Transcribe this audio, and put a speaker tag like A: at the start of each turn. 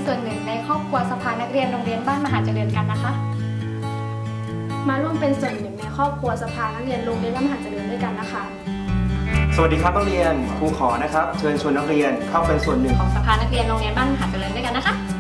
A: ส่วนหนึ่งในครอบครัวสภานักเรียนโรงเรียนบ้านมหาเจริญกันนะคะ
B: มาร่วมเป็นส่วนหนึ่งในครอบครัวสภานักเรียนโรงเรียนบ้านมหาเจริญด้วยกันนะคะ
C: สวัสดีครับนักเรียนครูขอนะครับเชิญชวนนักเรียนเข้าเป็นส่วนหนึ่ง
A: ของสภานักเรียนโรงเรียนบ้านมหาเจริญด้วยกันนะคะ